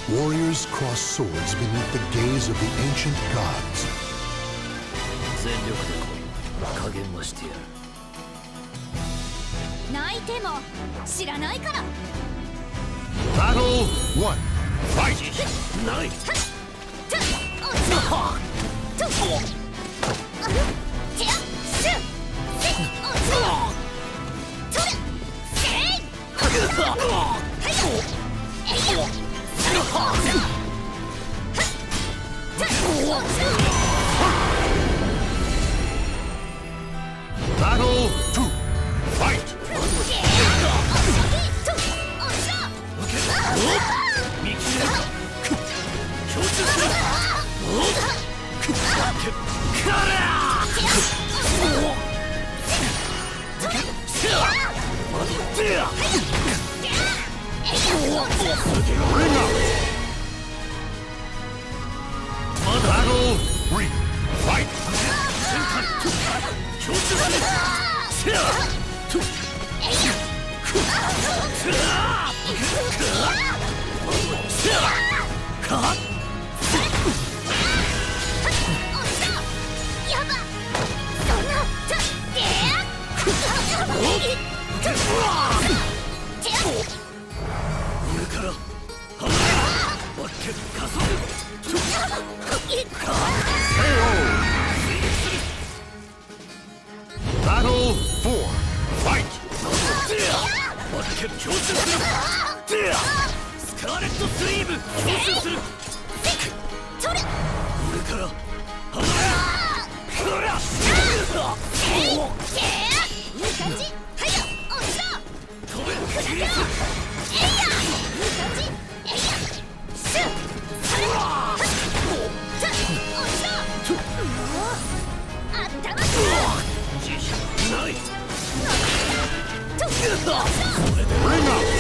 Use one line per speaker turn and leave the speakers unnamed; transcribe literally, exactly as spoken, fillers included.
Warriors cross swords beneath the gaze of the ancient gods.
全力で来い。加減はしてやる。
泣いても知らないから。
Battle one. Fight!
ない。
Battle two. Fight!
スカーレットスリーブ放出する。俺から離れ。こら。いい感じ。はいよ。おしろ。飛べ。えいや。いい感じ。えいや。シュッ。それ。じゃおしろ。あったまった。自信ない。それで。